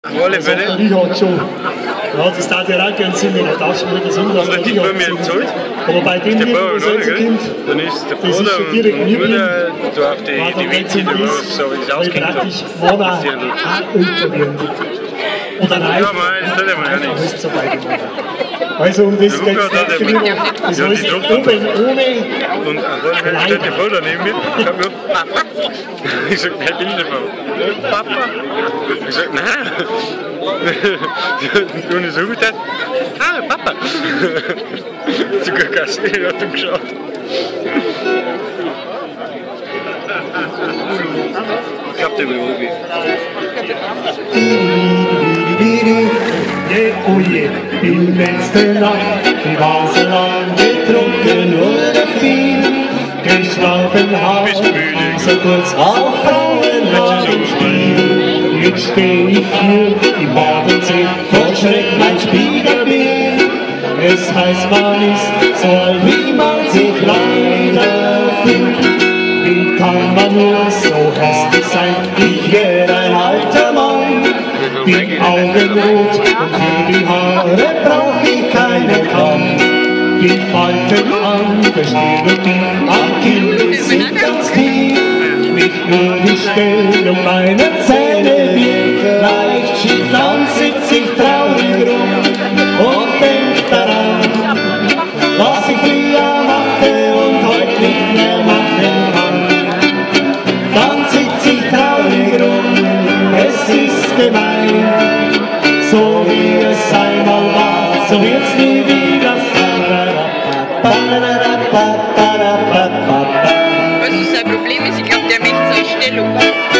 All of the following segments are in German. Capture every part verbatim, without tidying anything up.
Alle Fälle. Ich hatte schon. Ja, das darf ja auch gerne Sinn, wenn er das wieder gesund hat. Aber die haben mir gezahlt. Aber bei dem Der hier, Bauer wo es gell? Kind, Dann ist der das ist Vater schon und direkt die neben ihm. Mutter da auf die, war die der Windseite, ganze wo Biss, so wie das weil auskennt hat. praktisch Mama auch älter werden. Oder nein, Ja, mei, das tut ja mal einfach nichts. alles dabei gemacht. Also um das Der geht Luca hat es auch nicht. immer- Das Ja, die heißt, Drucker- oben ohne Und dann stellt der Vater neben mir. Ich hab mir Papa. Ich sag, wer bin ich denn? Papa. Ich sag, nein. Und ich so gut hat. Ah, Papa. Sogar Gastgeber hat ihm geschaut. Ich glaub, der will Obi. Je, oh je, die letzte Nacht, die war so lang getrunken oder viel. Geschlafen hab Bist müde. so kurz auf Frauenhabenspiel. Jetzt steh ich hier im Badensee, vor Schreck mein Spiegelbild. Es heißt, man ist so alt, wie man sich leider fühlt. Wie kann man nur so hässlich sein? Ich wär ein alter Mann. Die Augen rot und für die Haare brauch ich keinen Kamm. Die Falten an der Stirn und die am Kinn sind ganz tief. Nicht nur die Stellung meiner Zähne wird leicht schief, dann sitz ich traurig rum und denk daran, was ich früher machte und heute nicht mehr machen kann. Dann sitz ich traurig rum, es ist gemein, so wie es einmal war, so wird's nie wieder sein. Was ist sein Problem ist? Ich glaube, der möchte seine Stellung.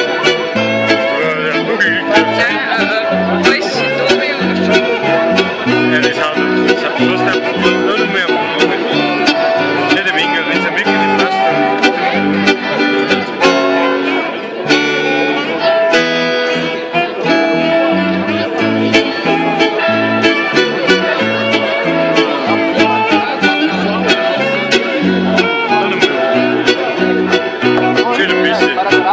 Der Bugel. Sein, äh, alles da oder schon? Ja, das hat das hat bloß noch noch mehr machen. Nicht ein wenig, wenn es ein wenig nicht passt, dann. Schöne Büsse.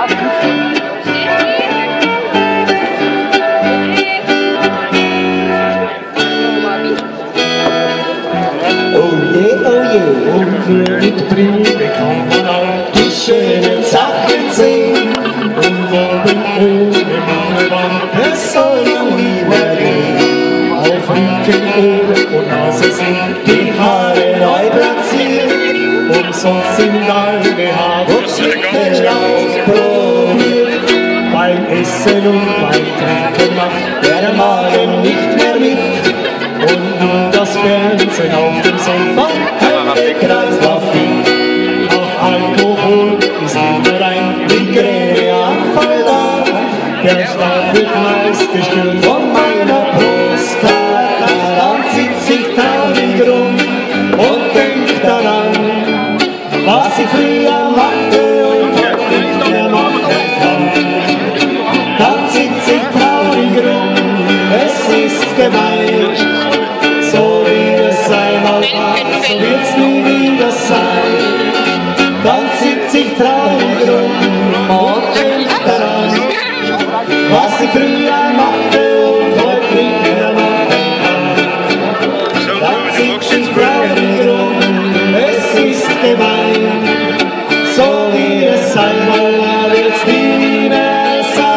Oh je, oh je, und nur mit Brille kann man auch die schönen Sachen sehen. Und oben ohne Mauerwand, es soll ja nie mehr gehen. Auf Rücken, Ohren und Nase sind die Haare neu platziert. Umsonst sind alle Haarwuchsmittel ausprobiert. Beim Essen und beim Trinken macht der Magen nicht mehr mit. Und nur das Fernsehen auf dem Sofa hält den Kreislauf hin. Auch Alkohol ist immer ein Migräneanfall da. Der Schlaf wird meist gestört von meiner Prostata. Dann sitz ich traurig rum und denk daran, was ich früher machte und heute nicht mehr machen kann. Dann sitz ich traurig rum, es ist gemein. So wie es einmal war, so wird's nie wieder sein. Dann sitz ich traurig rum und denk daran, was ich früher machte und heute nicht mehr machen kann. Dann sitz ich traurig rum, es ist gemein. So wie es einmal war, wird's nie mehr sein.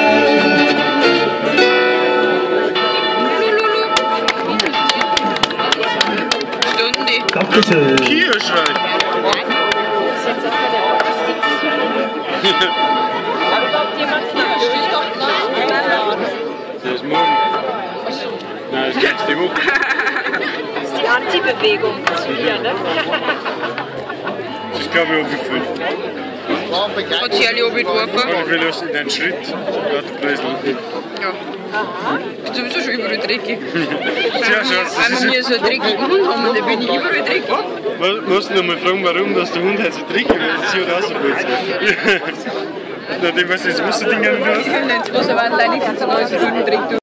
Stunde. Dankeschön. Kirschwein. Das ist morgen. Nein, das geht die Woche. Das ist die Anziehbewegung. Ja, ne? Das ist, glaube ich, auch wie fünf. Hat sie alle abgeworfen? Ich will aus in den Schritt. Radkreisel. Ja. Bist sowieso schon überall dreckig. Ja, schon. Weil wir hier so einen dreckigen Hund haben, dann bin ich überall dreckig. Du musst noch mal fragen, warum dass der Hund halt so dreckig ist, dass sie rausfällt. Nachdem, was das Wasserding nicht hast. Ich kann nicht, was aber alleine kannst du alles dreckig.